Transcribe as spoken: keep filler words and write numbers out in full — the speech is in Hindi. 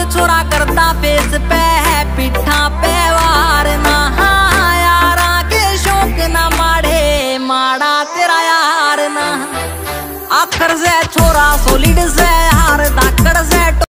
छोरा करता फेस पे है पिठा पे वार ना यारा के शौक ना माड़े माड़ा तेरा यार ना आखर से छोरा सोलिड से हार धाकड़ से